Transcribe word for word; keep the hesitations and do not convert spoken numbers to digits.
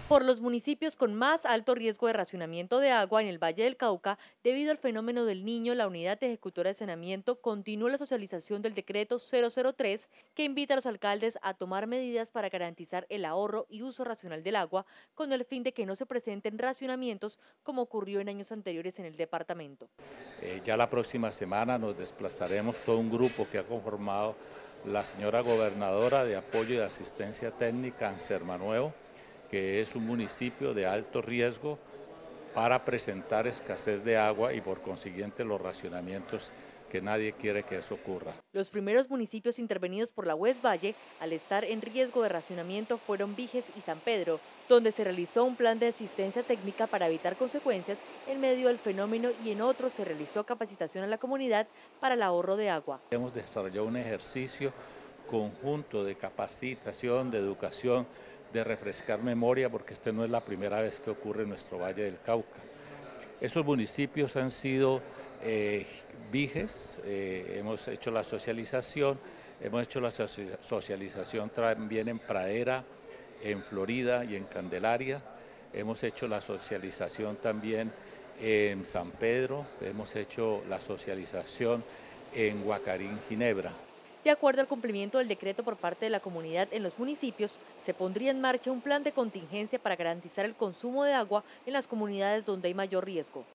Por los municipios con más alto riesgo de racionamiento de agua en el Valle del Cauca, debido al fenómeno del Niño, la Unidad Ejecutora de Saneamiento continúa la socialización del decreto cero cero tres que invita a los alcaldes a tomar medidas para garantizar el ahorro y uso racional del agua con el fin de que no se presenten racionamientos como ocurrió en años anteriores en el departamento. Eh, ya la próxima semana nos desplazaremos todo un grupo que ha conformado la señora gobernadora de apoyo y de asistencia técnica en Sermanuevo, que es un municipio de alto riesgo para presentar escasez de agua y por consiguiente los racionamientos que nadie quiere que eso ocurra. Los primeros municipios intervenidos por la U E S Valle al estar en riesgo de racionamiento fueron Viges y San Pedro, donde se realizó un plan de asistencia técnica para evitar consecuencias en medio del fenómeno y en otros se realizó capacitación a la comunidad para el ahorro de agua. Hemos desarrollado un ejercicio conjunto de capacitación, de educación, de refrescar memoria, porque esta no es la primera vez que ocurre en nuestro Valle del Cauca. Esos municipios han sido eh, Viges, eh, hemos hecho la socialización, hemos hecho la socialización también en Pradera, en Florida y en Candelaria, hemos hecho la socialización también en San Pedro, hemos hecho la socialización en Huacarín, Ginebra. De acuerdo al cumplimiento del decreto por parte de la comunidad en los municipios, se pondría en marcha un plan de contingencia para garantizar el consumo de agua en las comunidades donde hay mayor riesgo.